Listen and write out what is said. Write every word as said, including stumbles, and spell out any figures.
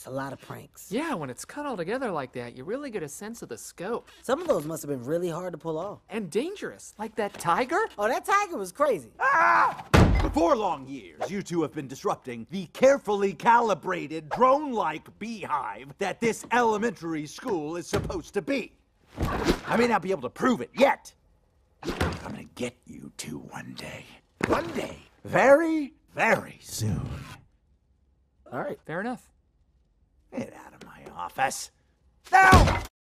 It's a lot of pranks. Yeah, when it's cut all together like that, you really get a sense of the scope. Some of those must have been really hard to pull off. And dangerous, like that tiger. Oh, that tiger was crazy. Ah! For four long years, you two have been disrupting the carefully calibrated, drone-like beehive that this elementary school is supposed to be. I may not be able to prove it yet. I'm gonna get you two one day. One day. Very, very soon. All right. Fair enough. Get out of my office. Now!